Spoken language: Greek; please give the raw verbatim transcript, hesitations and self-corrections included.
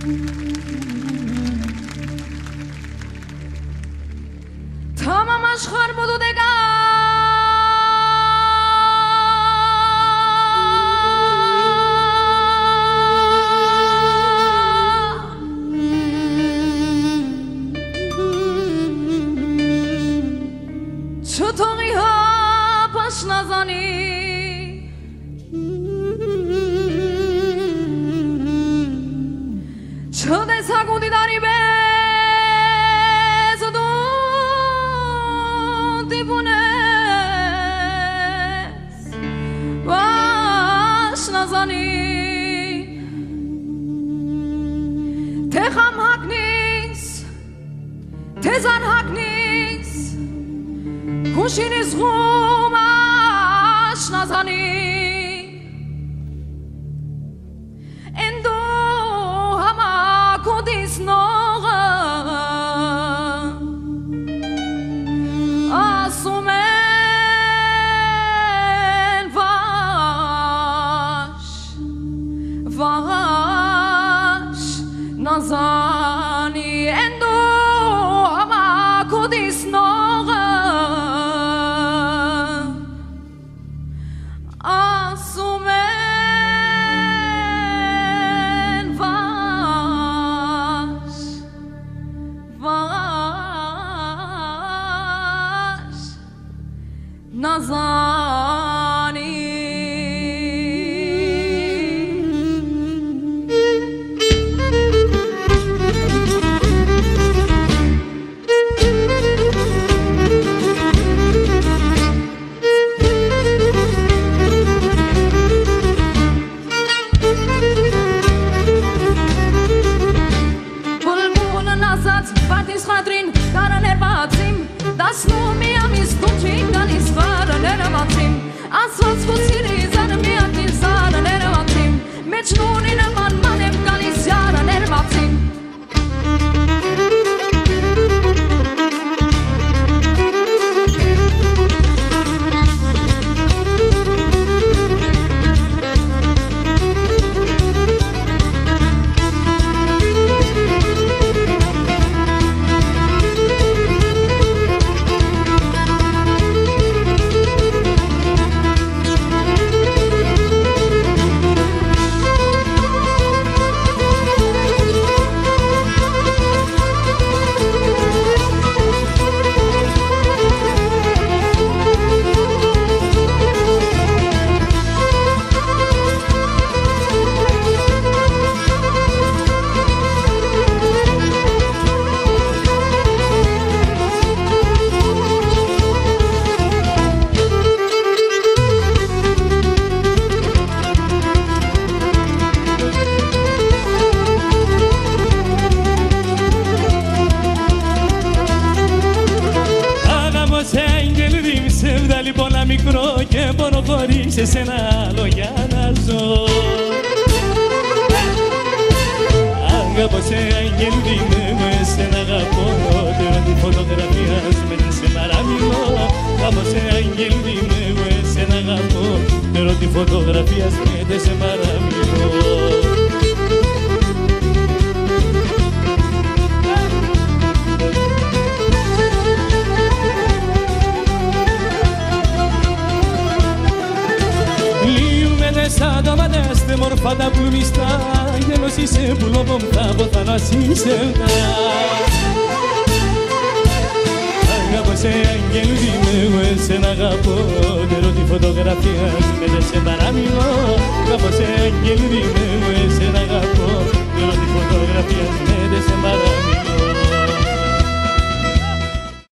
Tamam aşkar budu dega Çutoği ha paşnazani Çöde sagudi dari bez do dibunes paşnazani Teham haknis Tezan haknis Kushiniz ghumash nazani Endo hama kodis noga Asumen vash Vash nazani Endo hama kodis noga Asumen vash Vash nazani Patis khadrin daraner batsim dasnu mi amis tuchik danis varaner batsim asfalt fosiri zan mi atis zaraner batsim mecnun in man manem galis zaraner batsim Μικρό και μπορώ χωρίς εσένα άλλο για να ζω Αγαπώ σε αγγελί μου, εσένα αγαπώ Τώρα τη φωτογραφία σου μέσα σε παραμιλώ Αγαπώ σε αγγελί μου, εσένα αγαπώ Τώρα τη φωτογραφία σου μέσα σε παραμιλώ Σαν τα μανέστε μορφά τα πλουμιστά Γένος είσαι που λόγω μου θα πω θανασίσευτα Αγαπώ σε αγγελούδι μου, εσένα αγαπώ Νερώ τη φωτογραφία σου μέσα σε παραμιλώ Αγαπώ σε αγγελούδι μου,